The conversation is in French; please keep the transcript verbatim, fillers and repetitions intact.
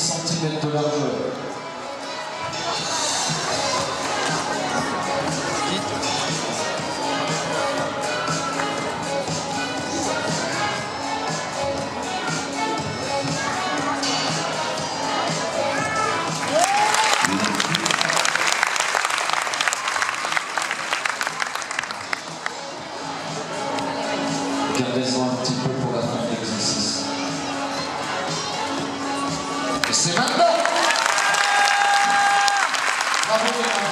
centimètres de largeur. Gardez-en un petit peu pour la fin de l'exercice. Et c'est maintenant! Bravo!